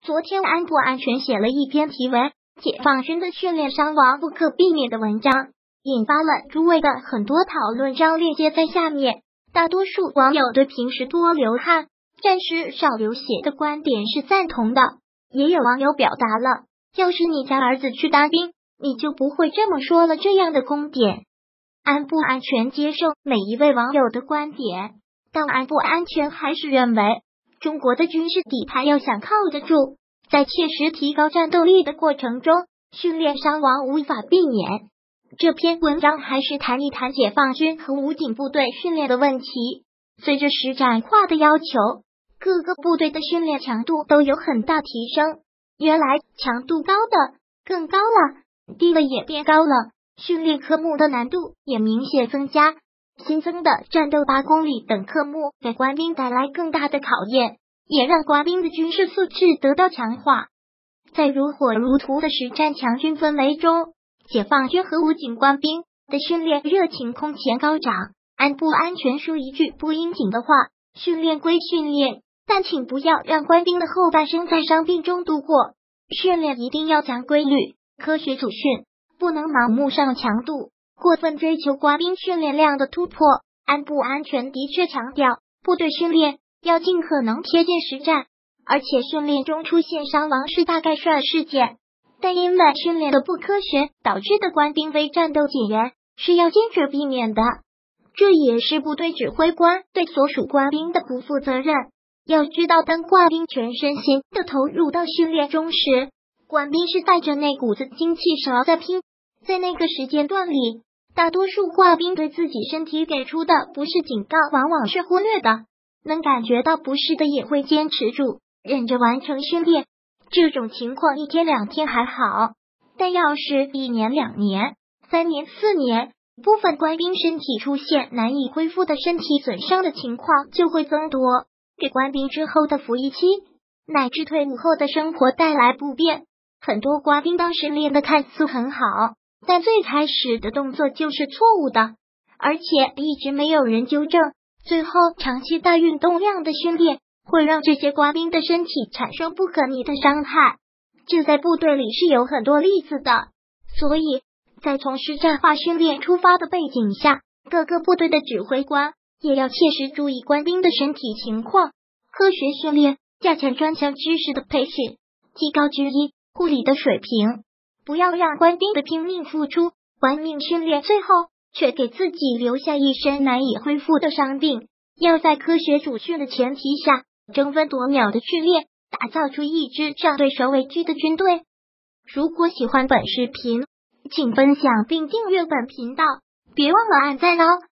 昨天安不安全写了一篇题为解放军的训练伤亡不可避免的文章，引发了诸位的很多讨论，将链接在下面。大多数网友对平时多流汗，战时少流血的观点是赞同的，也有网友表达了要是你家儿子去当兵，你就不会这么说了这样的观点。安不安全接受每一位网友的观点，但安不安全还是认为中国的军事底盘要想靠得住，在切实提高战斗力的过程中，训练伤亡无法避免。这篇文章还是谈一谈解放军和武警部队训练的问题。随着实战化的要求，各个部队的训练强度都有很大提升，原来强度高的更高了，低了也变高了，训练科目的难度也明显增加。新增的战斗8公里等科目给官兵带来更大的考验，也让官兵的军事素质得到强化。在如火如荼的实战强军氛围中，解放军和武警官兵的训练热情空前高涨。安不安全说一句不应景的话，训练归训练，但请不要让官兵的后半生在伤病中度过。训练一定要讲规律，科学组训，不能盲目上强度，过分追求官兵训练量的突破。安不安全的确强调，部队训练要尽可能贴近实战，而且训练中出现伤亡是大概率事件，但因为训练的不科学导致的官兵为战斗减员是要坚决避免的。这也是部队指挥官对所属官兵的不负责任。要知道，当官兵全身心的投入到训练中时，官兵是带着那股子精气神在拼。在那个时间段里，大多数官兵对自己身体给出的不是警告，往往是忽略的。能感觉到不适的也会坚持住，忍着完成训练。这种情况1天2天还好，但要是1年2年、3年4年，部分官兵身体出现难以恢复的身体损伤的情况就会增多，给官兵之后的服役期乃至退伍后的生活带来不便。很多官兵当时练得看似很好，但最开始的动作就是错误的，而且一直没有人纠正。最后长期大运动量的训练会让这些官兵的身体产生不可逆的伤害，这在部队里是有很多例子的。所以在从实战化训练出发的背景下，各个部队的指挥官也要切实注意官兵的身体情况，科学训练，加强专项知识的培训，提高军医护理的水平，不要让官兵的拼命付出、玩命训练，最后却给自己留下一身难以恢复的伤病。要在科学主训的前提下，争分夺秒的训练，打造出一支让对手畏惧的军队。如果喜欢本视频，请分享并订阅本频道，别忘了按赞哦。